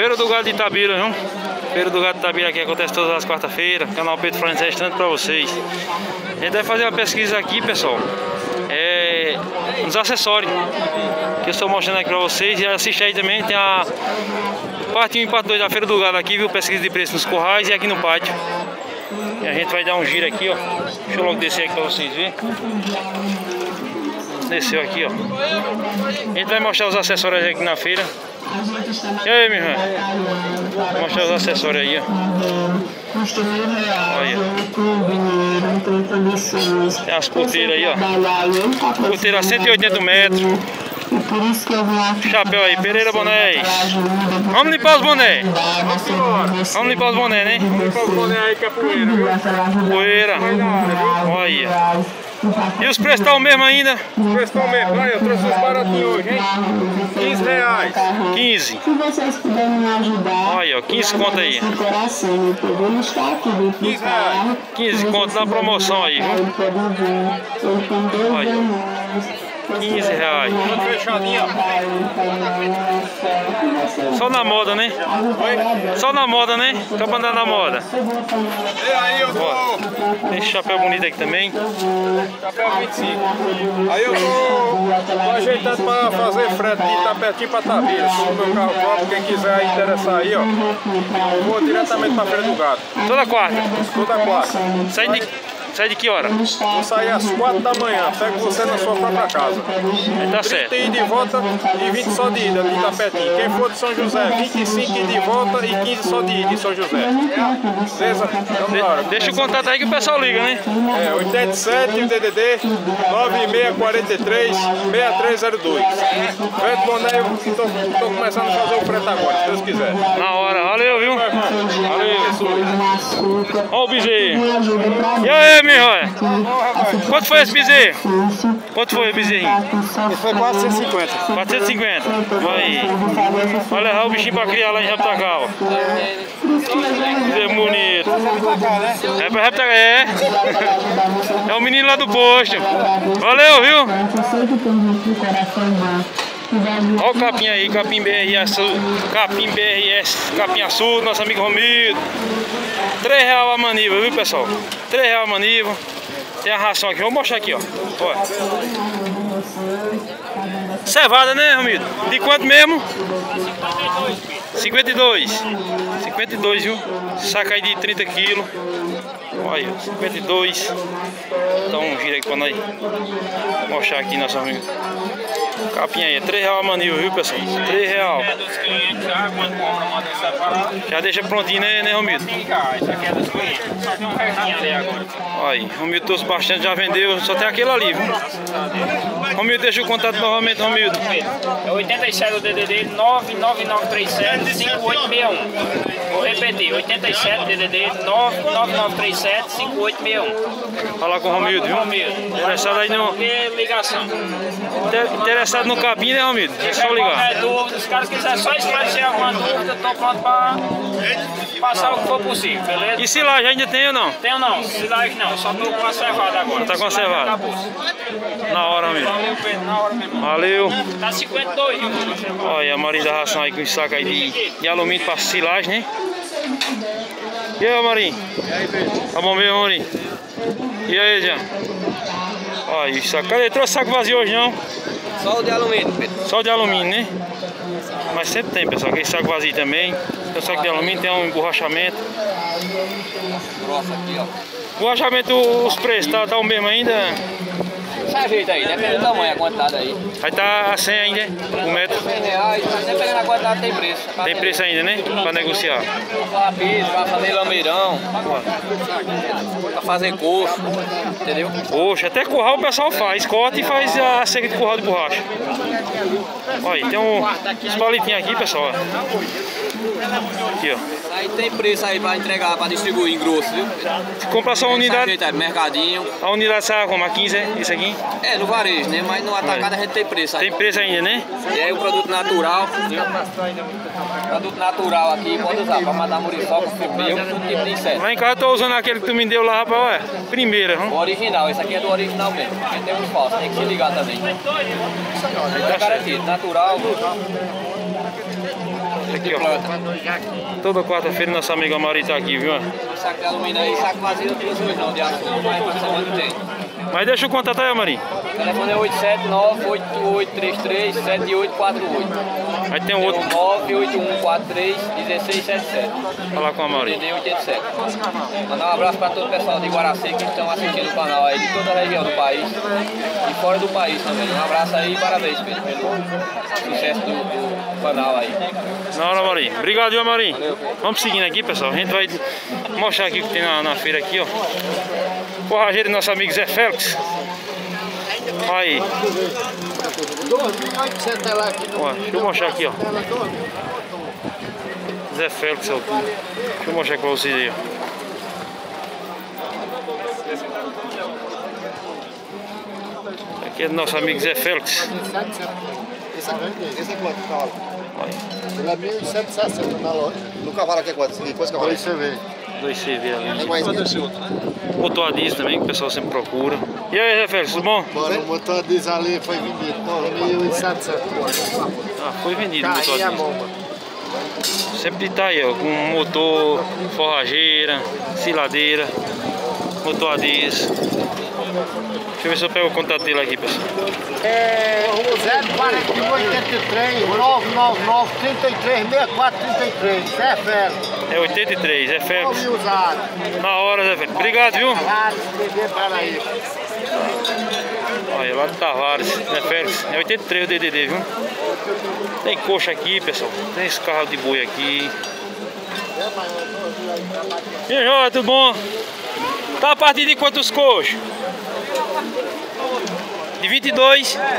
Feira do Gado de Itabira, viu? Feira do Gado de Itabira aqui acontece todas as quarta-feiras. Canal Pedro Franz Restaurante pra vocês. A gente vai fazer uma pesquisa aqui, pessoal. Nos acessórios que eu estou mostrando aqui pra vocês. E assiste aí também, tem a parte 1 e parte 2 da Feira do Gado aqui, viu? Pesquisa de preço nos currais e aqui no pátio. E a gente vai dar um giro aqui, ó. Deixa eu logo descer aqui pra vocês verem. Desceu aqui, ó. A gente vai mostrar os acessórios aqui na feira. E aí, minha irmã? Vou mostrar os acessórios aí, ó. Olha. Tem as pulseiras aí, ó. Pulseira a 180 metros. Chapéu aí, Pereira Bonés. Vamos limpar os bonés. Vamos limpar os bonés, né? Vamos limpar os bonés aí que é poeira, viu? Poeira. Olha. E os preços estão o mesmo ainda? Os preços estão o mesmo. Olha, eu trouxe uns baratinhos hoje, hein? 15 reais. 15. Se vocês puderem me ajudar. Olha, ó, 15 conto aí. 15 reais. 15 conto na promoção aí, viu? Olha. 15 reais. Só na moda, né? Só na moda, né? Só pra andar na moda. E aí, eu tô... Tem esse chapéu bonito aqui também. Chapéu 25. Aí eu tô ajeitando pra fazer frete de Itapetim pra Itabira. Tô no meu carro próprio. Quem quiser interessar aí, ó. Eu vou diretamente pra Feira do Gado. Toda quarta? Toda quarta. Sai de que hora? Vou sair às 4 da manhã. Pego você na sua própria casa. Tá certo. 30 de volta e 20 só de ida de Itapetim. Quem for de São José, 25 de volta e 15 só de ida de São José. Beleza? Deixa o contato aí que o pessoal liga, né? 87 o DDD 9643 6302. Frete Boné, eu tô começando a fazer o frete agora, se Deus quiser. Na hora, valeu, viu? Valeu. Ó o bezerro. E aí, minha irmã? Quanto foi esse bezerro? Quanto foi o bezerrinho? Esse foi 450. 450. Vai levar o bichinho pra criar lá em Reptacal. Bezerro bonito. É o menino lá do posto. Valeu, viu? Olha o capim aí, capim BRS, capim BRS, capim açude, nosso amigo Romildo. R$3 a maniva, viu, pessoal? R$3 a maniva. Tem a ração aqui, vou mostrar aqui, ó. Olha. Cevada, né, Romildo? De quanto mesmo? 52. 52, viu? Saca aí de 30 quilos. Olha, 52. Então gira aqui pra nós mostrar aqui nosso amigo. Capinha aí, R$3 a maniva, viu, pessoal? R$3. Já deixa prontinho, né, Romildo? Olha, Romildo trouxe bastante, já vendeu, só tem aquele ali, viu? Romildo, deixa o contato novamente, Romildo. É 87 o DDD 99937 5861. Vou repetir, 87 DDD 99937 5861. Falar com o Romildo, viu? Interessado aí no... ligação. Interessado no capim, né, Romildo? É só ligar. Qualquer dúvida, os caras quiserem só esclarecer alguma dúvida, eu tô pronto pra passar o que for possível, beleza? E silagem ainda tem ou não? Tenho não, silagem não, só tô conservado agora. Tá conservado? Na hora, Romildo. Valeu, Pedro, na hora mesmo. Valeu. Tá 52, viu? Olha a Marinha da ração aí com esse saco aí de alumínio para silagem, né? E aí, Marinho? E aí, Pedro? Tá bom mesmo, Marinho? E aí, Jean? Olha isso, cadê? Trouxe saco vazio hoje não? Só o de alumínio, Pedro. Só o de alumínio, né? Mas sempre tem, pessoal, aquele saco vazio também. Tem o saco de alumínio, tem um emborrachamento. Grossa aqui, ó. Emborrachamento, os preços, tá o mesmo ainda? Você ajeita aí, depende do tamanho, a quantidade aí. Aí tá a 100 ainda, o metro. R$100, dependendo da quantidade tem preço. Tem preço ainda, né? Pra negociar. Pra fazer piso, pra fazer lameirão, pra fazer coxo, entendeu? Poxa, até curral o pessoal faz, corta e faz a seca de curral de borracha. Olha, tem uns palitinhos aqui, pessoal. Aqui, ó. Aí tem preço aí pra entregar, pra distribuir em grosso, viu? Se comprar só a unidade. Ajeita aí, mercadinho. A unidade sai como? A 15, é? Isso aqui? É, no varejo, né? Mas no atacado a gente tem preço aí. Tem preço ainda, né? E aí o produto natural, viu? Produto natural aqui, pode usar pra matar muriçoca, fibrio, todo tipo de inseto. Lá em casa eu tô usando aquele que tu me deu lá, rapaz, olha. Primeira, O original, esse aqui é do original mesmo. Porque tem uns falsos, tem que se ligar também. É garantido, natural. aqui, ó. Toda quarta-feira nosso amigo Amaury tá aqui, viu? Saco de alumínio aí, saco vazio não trouxe hoje não, de açúcar, mas na semana tem. Mas deixa eu contatar aí, Amaury. O telefone é 879-8833-7848. Aí tem um outro. 98143-1677. Falar com a Amaury. 87. Mandar um abraço para todo o pessoal de Guaraci que estão assistindo o canal aí, de toda a região do país e fora do país também. Um abraço aí e parabéns, Pedro, pelo sucesso do canal aí. Na hora, Amaury. Obrigado, viu, Amaury? Vamos seguindo aqui, pessoal. A gente vai mostrar aqui o que tem na feira aqui, ó. Forrageiro do nosso amigo Zé Félix. Olha aí. Ó, deixa eu mostrar aqui, ó. Zé Félix, ó. Deixa eu mostrar pra vocês aí, ó. Aqui é do nosso amigo Zé Félix. Esse é quanto o cavalo? Ele é 1.160 na loja. No cavalo aqui é quanto? Depois cavalo? 2 CV. 2 CV ali. É mais Motor a diesel também, que o pessoal sempre procura. E aí, Zé Félix, tudo bom? Bora, o motor a diesel ali foi vendido por 1.800. Ah, foi vendido o motor a Carrinho a diesel. bomba. Sempre tá aí, ó, com motor, forrageira, siladeira, motor a diesel. Deixa eu ver se eu pego o contato dele aqui, pessoal. É 04183 999 33 64 33. Zé Félix. É 83, Zé Félix. Nome usado. Na hora, Zé Félix. Obrigado, viu? Tavares, DD Paraíba. Olha, lá do Tavares, Zé Félix. É 83 o DDD, viu? Tem coxa aqui, pessoal. Tem esse carro de boi aqui. E aí, Jó, tudo bom? Tá a partir de quantos coxos? De 22? É.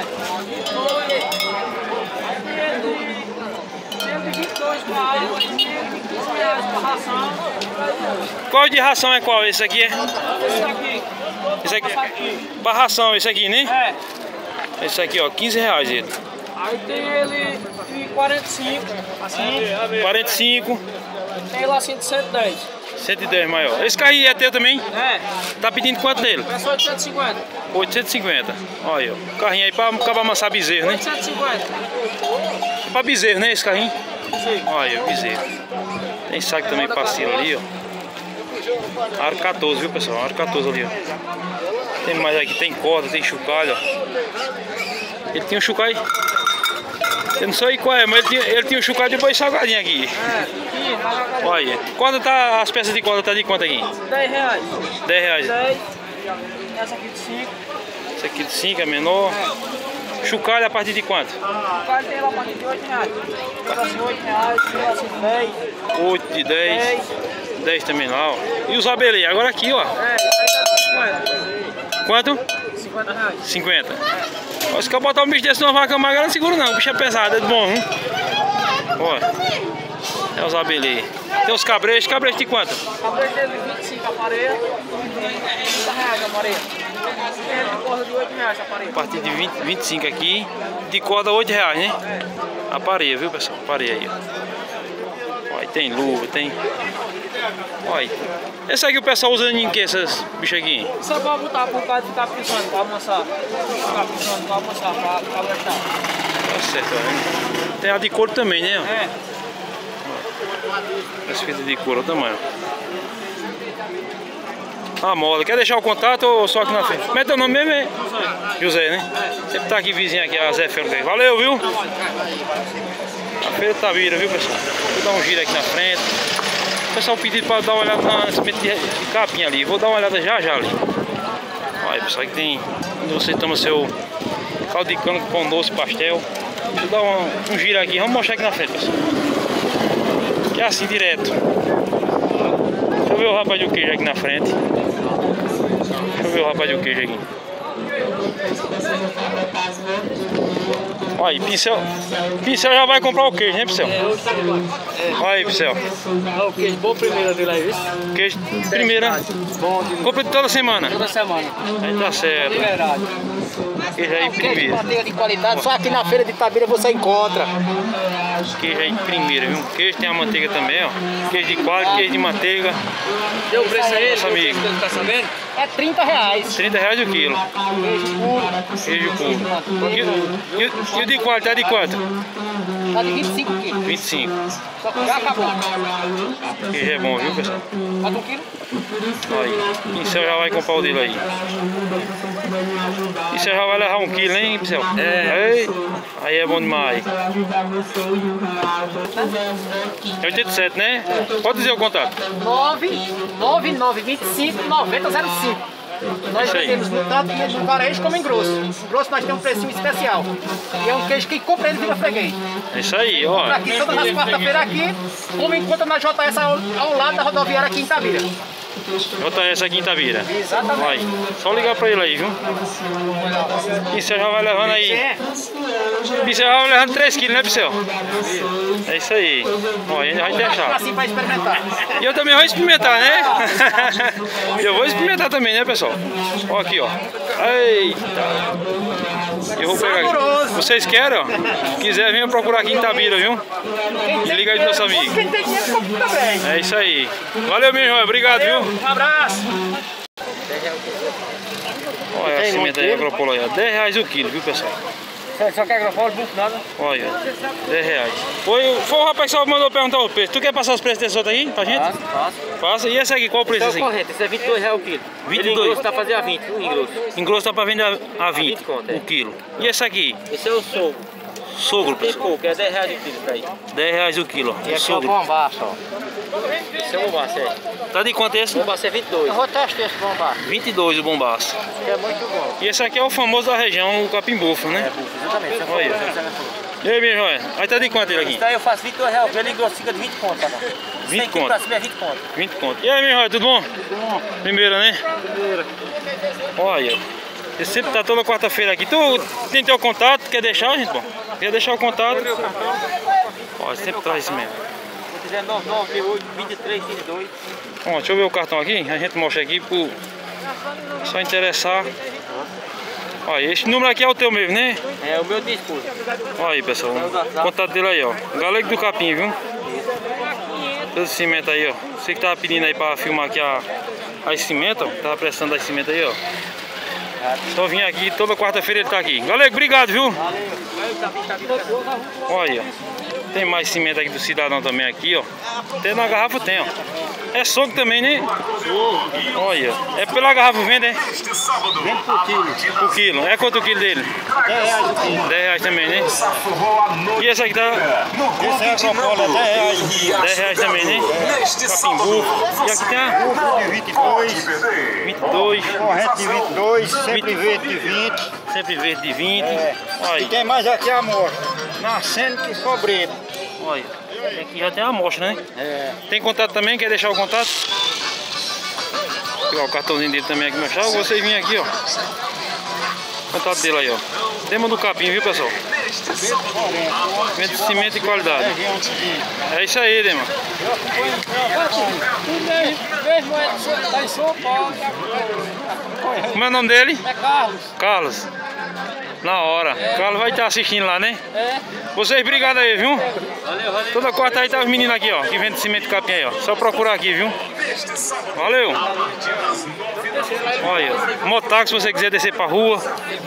122 para água, 115 reais para ração. Qual de ração é qual? Esse aqui é? Esse daqui. Esse aqui. Pra ração, esse aqui, né? É. Esse aqui, ó, 15 reais ele. Aí tem ele de 45, assim. 45, Tem ele assim de 110. 110 maior. Esse carrinho é teu também? É. Tá pedindo quanto dele? É só 850. 850. Olha, ó. O carrinho aí pra acabar amassar bezerro, né? 850. É pra bezerro, né? Esse carrinho? Sim. Olha, bezerro. Tem saco também parceiro ali, ó. Aro 14, viu, pessoal? Aro 14 ali, ó. Tem mais aqui, tem corda, tem chocalho, ó. Ele tinha um chocalho. Eu não sei qual é, mas ele tinha um chocalho de boi salgadinho aqui. Olha, quando tá, as peças de corda tá de quanto aqui? 10 reais. 10 reais. 10. Essa aqui de 5. Esse aqui de 5 é menor. Chocalho a partir de quanto? O cara tem lá a partir de 8 reais. Assim, 8 reais, assim, 10. 8 de 10. 10 também lá, ó. E os abelês? Agora aqui, ó. É, aí tá 50. Quanto? 50 reais. 50. Ó, se eu botar um bicho desse numa vaca magra, não segura não. O bicho é pesado, é de bom, hein? Olha. É os abelês. Tem os cabreiros. Cabreiros de quanto? Cabreiro dele 25 a pareia. 30 reais a pareia. Tem ele de corda de 8 reais a pareia. A partir de 20, 25 aqui. De corda 8 reais, né? A pareia, viu, pessoal? A pareia aí, ó. Olha, tem luva, tem... Olha. Esse aqui o pessoal usa em que, esses bichos aqui? Isso é pra botar por causa de ficar pisando, pra amassar. Ficar pisando, pra amassar, pra apertar. Tá certo, ó. Tem a de couro também, né? Ó. É. Essa fita de couro, olha o tamanho. A mola. Quer deixar o contato ou só aqui na frente? Como é teu nome mesmo, hein? José, né? Sempre tá aqui vizinho aqui, a Zé Félix. Valeu, viu? A feira tá vira, viu, pessoal? Vou dar um giro aqui na frente. O pessoal pediu para dar uma olhada na semente de capim ali. Vou dar uma olhada já ali. Olha, pessoal, aqui tem... Quando você toma seu caldo de cana com pão doce, pastel. Deixa eu dar um giro aqui. Vamos mostrar aqui na frente, pessoal. Que é assim, direto. Deixa eu ver o rapaz do queijo aqui na frente. Deixa eu ver o rapaz do queijo aqui. Olha aí, pincel. Pincel já vai comprar o queijo, né, Pincel? Olha aí, Pincel. O queijo bom primeiro dele aí, viu? Queijo primeira. Bom, Compra toda semana. toda semana. Aí tá certo. De verdade. Queijo aí primeiro. Manteiga de qualidade, só aqui na feira de Itabira você encontra. Queijo aí primeiro, viu? Queijo tem a manteiga também, ó. Queijo de coalho, queijo de manteiga. Deu o preço aí, Nosso amigo. tá sabendo? É 30 reais. 30 reais o quilo. Queijo puro. Queijo puro. E o de qualidade de quanto? Tá de 25 quilos. 25. Só que já acabou. Queijo é bom, viu, pessoal? Bota 1 quilo. Aí, Pincel já vai comprar o dele aí. Pincel já vai levar 1 quilo, hein, Pincel? É. Aí é bom demais. É 87, né? Pode dizer o contato. 99925-9005. Nós vendemos no tanto no varejo como em grosso. Em grosso nós temos um precinho especial. E é um queijo que compra ele vira freguês. É isso aí, ó. Aqui todas as quarta-feiras aqui, como encontra na JS ao lado da rodoviária aqui em Itabira. JS aqui em Itabira. Exatamente. Vai. Só ligar pra ele aí, viu? Pincel já vai levando aí. Pincel já vai levando 3 quilos, né, Pincel? É isso aí. Ó, a gente vai deixar. Assim para experimentar. E eu também vou experimentar, né? Eu vou experimentar também, né, pessoal? Ó aqui, ó. Eita. Eu vou pegar aqui. Vocês querem, ó? Se quiser, venha procurar aqui em Itabira, viu? E liga aí dos nossos amigos. Quem tem dinheiro compra também. É isso aí. Valeu, meu irmão. Obrigado, viu? Um abraço. Olha a cimenta aí, agropolo aí, ó. 10 reais o quilo, viu, pessoal? Só quer agropolo, muito nada. Olha, 10 reais. Foi o rapaz que só mandou perguntar o preço. Tu quer passar os preços desse outro aí pra gente? Faço. Passa. E esse aqui, qual o preço Esse é o assim? correto, esse é 22 reais o quilo. 22? Ele em grosso tá fazendo a 20, um em grosso. Em grosso tá pra vender a 20 conto, o quilo. E esse aqui? Esse é o sogro. Sogro, Tem pessoal. pouco, é 10 reais o quilo isso aí. 10 reais o quilo, ó. E aqui é o Sogro. bombaço, ó. Esse é o bombaço, é. Tá de quanto esse? O bombaço é 22. Eu vou testar esse bombaço. 22 o bombaço. Que é muito bom. E esse aqui é o famoso da região, o capim bufo, né? Exatamente. Olha. E aí, minha joia? Aí tá de quanto ele aqui? Esse daí eu faço 22 reais, ele em grosso fica de 20 conto, tá bom? 20 conto. Pra conto. cima é 20 conto. 20 conto. E aí, minha joia, tudo bom? Tudo bom. Primeira, né? Primeira. Olha, você sempre tá toda quarta-feira aqui. Tu tem teu contato, quer deixar, gente? Bom, quer deixar o contato? Ó, sempre traz isso mesmo. Se quiser 998 23 22. Ó, deixa eu ver o cartão aqui, a gente mostra aqui pro só interessar. Olha, esse número aqui é o teu mesmo, né? É o meu de esposa. Olha aí, pessoal, o contato dele aí, ó. Galego do Capim, viu? Todo esse cimento aí, ó. Você que tava pedindo aí pra filmar aqui a cimento, ó. Tava prestando a cimento aí, ó. Só vim aqui, toda quarta-feira ele tá aqui. Galego, obrigado, viu? Olha, tem mais cimento aqui do cidadão também aqui, ó. Até na garrafa tem, ó. É sogro também, né? Olha, é pela garrafa vende, é? Vende por quilo. Por quilo. É quanto o quilo dele? 10 reais o quilo. 10 reais também, né? E esse aqui tá? Esse é a Coca-Cola, é 10 reais. 10 reais também, né? Capim bufo. E aqui tem a? De 22, 22. corrente de 22, sempre verde de 20. Sempre verde de 20. E Olha, tem mais aqui a amostra, nascendo que sobreiro. olha. Aqui já tem a amostra, né? É. Tem contato também? Quer deixar o contato? Aqui, ó, o cartãozinho dele também aqui mostrar. Vocês virem aqui, ó. Contato dele aí, ó. Dema do Capim, viu, pessoal? Cimento, cimento de qualidade. É isso aí, Dema. Mesmo tá em São Paulo. Como é o nome dele? É Carlos. Carlos. Na hora. Carlos vai estar assistindo lá, né? É. Vocês, obrigado aí, viu? Valeu. Toda quarta aí tá os meninos aqui, ó. Que vende cimento Capim aí, ó. Só procurar aqui, viu? Valeu. Olha, motax se você quiser descer pra rua.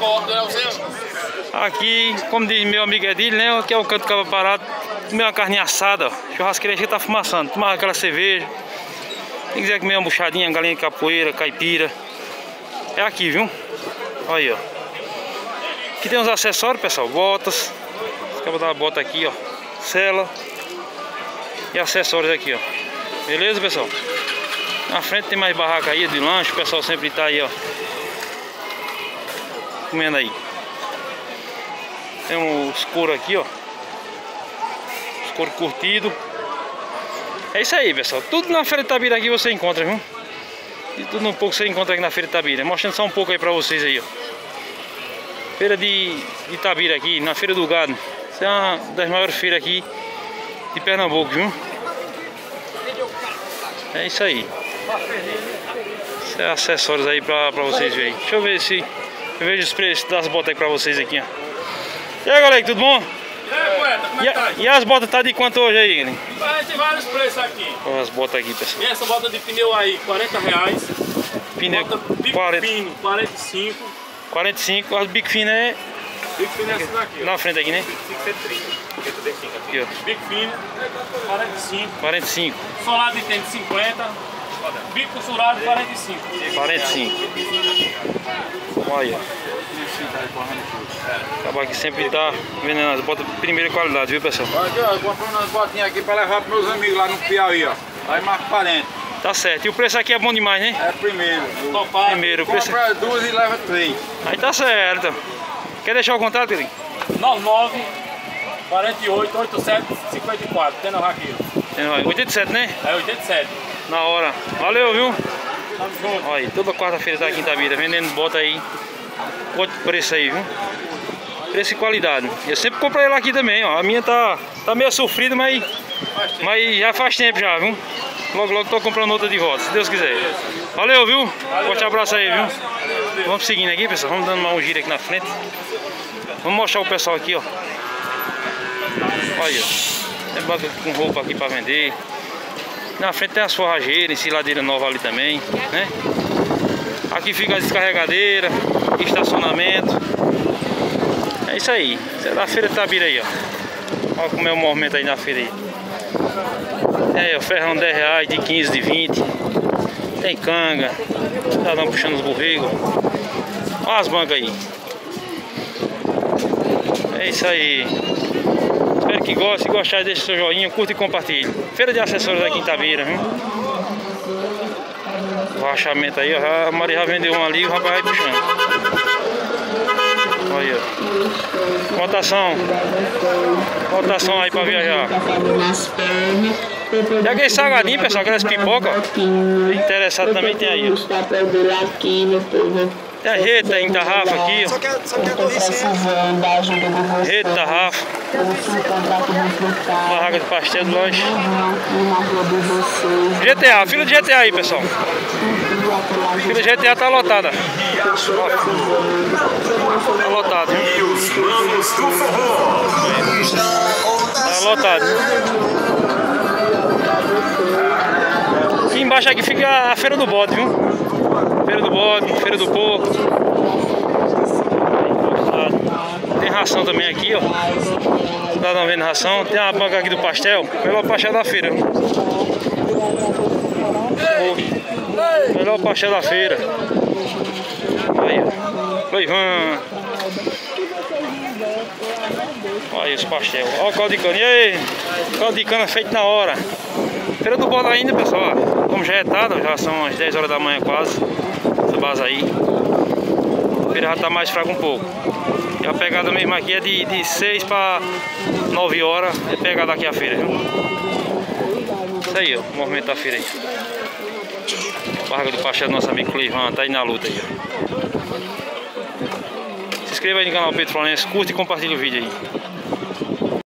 Aqui, como diz meu amigo Edil, né? Aqui é o canto do cabo parado. Comer uma carninha assada, ó. Churrasqueira já tá fumaçando. Tomar aquela cerveja. Quem quiser comer uma buchadinha, galinha de capoeira, caipira. É aqui, viu? Olha aí, ó. Aqui tem uns acessórios, pessoal. Botas. Acaba da bota aqui, ó. Sela. E acessórios aqui, ó. Beleza, pessoal? Na frente tem mais barraca aí de lanche. O pessoal sempre tá aí, ó. Comendo aí. Tem uns couro aqui, ó. Os couro curtido. É isso aí, pessoal. Tudo na Feira de Itabira aqui você encontra, viu? E tudo um pouco você encontra aqui na Feira de Itabira. Mostrando só um pouco aí pra vocês aí, ó. Feira de Itabira aqui, na Feira do Gado. Essa é uma das maiores feiras aqui de Pernambuco, viu? É isso aí. Esses é acessórios aí pra vocês verem. Deixa eu ver se eu vejo os preços das botas aí pra vocês aqui, ó. E aí, galera, tudo bom? E aí, poeta, como é que tá? E as botas tá de quanto hoje aí, galera? Tem vários preços aqui. Olha as botas aqui, pessoal. E essa bota de pneu aí, 40 reais. Pneu bico 40, fino, 45. 45, as bico fino é Bico fino é essa daqui, ó. na frente aqui, né? 530. Aqui, ó. Bico fino, 45. 45. Solado de tênis 50. Bico costurado 45. 45. Olha. Acaba aqui sempre tá vendendo as botas de primeira qualidade, viu, pessoal? Aqui, ó, eu comprei umas botinhas aqui pra levar pros meus amigos lá no Piauí, ó. Aí marca 40. Tá certo. E o preço aqui é bom demais, né? É primeiro. Primeiro, o preço. Compra 2 e leva 3. Aí tá certo. Quer deixar o contato, Pedrinho? 99 48 87 54. Tem no Raquinho. 87, né? É 87. Na hora. Valeu, viu? Tamo junto. Olha aí, toda quarta-feira tá aqui em Itabira, vendendo bota aí. Outro preço aí, viu? Preço e qualidade. Eu sempre comprei ela aqui também, ó. A minha tá meio sofrida, mas já faz tempo já, viu? Logo, logo tô comprando outra de volta, se Deus quiser. Valeu, viu? Forte abraço aí, viu? Vamos seguindo aqui, pessoal. Vamos dando um giro aqui na frente. Vamos mostrar o pessoal aqui, ó. Olha, tem banca com roupa aqui pra vender. Na frente tem as forrageiras, ensiladeira nova ali também, né? Aqui fica a descarregadeira, estacionamento. É isso aí. Isso é da feira de Itabira aí, ó. Olha como é o movimento aí na feira aí. É, o ferrão de 10 reais, de 15, de 20. Tem canga. Cidadão puxando os borregos. Olha as bancas aí. É isso aí. Espero que goste. Se gostar, deixa seu joinha, curta e compartilhe. Feira de acessórios aqui em Itabira, viu? O rachamento aí, ó. A Maria já vendeu um ali e o rapaz vai puxando. Olha. Cotação aí pra viajar. E aquele salgadinho, pessoal, aquelas pipocas. Interessado também tem aí, ó. Tem a rede, tem tarrafa aqui, ó. Rede, tarrafa. Barraca de pastel do lanche. GTA, fila de GTA aí, pessoal. Fila de GTA tá lotada. Tá lotado, viu? Tá lotado. Aqui embaixo aqui fica a feira do bode, viu? Feira do bode, feira do porco. Tem ração também aqui, ó. Cidadão vendo ração. Tem uma banca aqui do pastel. Melhor pastel da feira. Melhor pastel da feira. Aí, ó. Loivan. Olha aí os pastel. Olha o caldo de cana. E aí? Caldo de cana feito na hora. Feira do bode ainda, pessoal. Como já é tarde, já são as 10 horas da manhã quase. Essa base aí. A feira já tá mais fraca um pouco. E a pegada mesmo aqui é de 6 para 9 horas. É pegada aqui a feira, viu? Isso aí, ó. O movimento da feira aí. Barraca do pastel do nosso amigo Cleivan. Tá aí na luta aí, ó. Se inscreva aí no canal Pedro Florencio. Curte e compartilhe o vídeo aí.